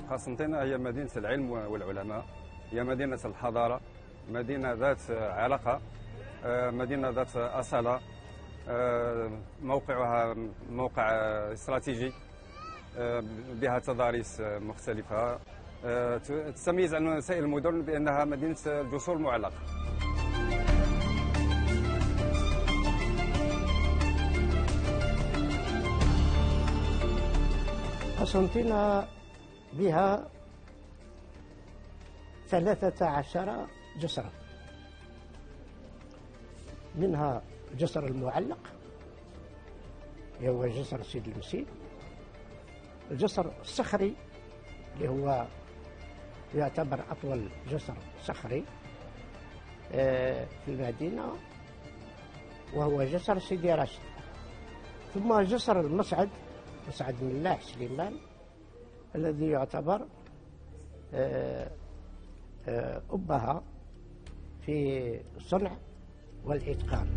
قسنطينة هي مدينة العلم والعلماء، هي مدينة الحضارة، مدينة ذات علاقة، مدينة ذات أصالة، موقعها موقع استراتيجي، بها تضاريس مختلفة، تتميز عن سائر المدن بأنها مدينة الجسور المعلقة. قسنطينة بها 13 جسرا، منها الجسر المعلق اللي هو جسر سيدي المسيب، الجسر الصخري اللي هو يعتبر أطول جسر صخري في المدينة وهو جسر سيدي راشد، ثم جسر المصعد، مصعد ملاح سليمان الذي يعتبر أبها في الصنع والإتقان.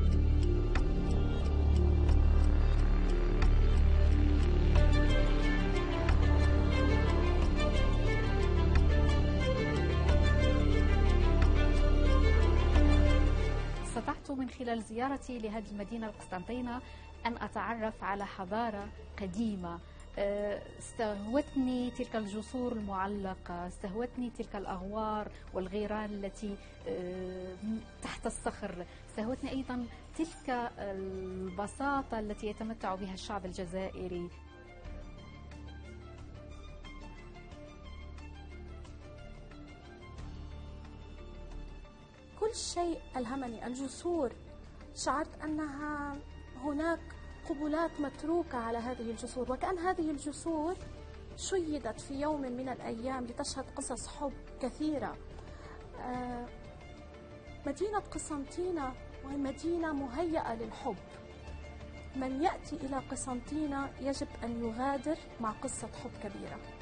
استطعت من خلال زيارتي لهذه المدينة القسطنطينة أن أتعرف على حضارة قديمة. استهوتني تلك الجسور المعلقة، استهوتني تلك الأغوار والغيران التي تحت الصخر، استهوتني أيضا تلك البساطة التي يتمتع بها الشعب الجزائري. كل شيء ألهمني، الجسور، شعرت أنها هناك قبلات متروكة على هذه الجسور، وكأن هذه الجسور شيدت في يوم من الأيام لتشهد قصص حب كثيرة. مدينة قسنطينة وهي مدينة مهيئة للحب، من يأتي إلى قسنطينة يجب أن يغادر مع قصة حب كبيرة.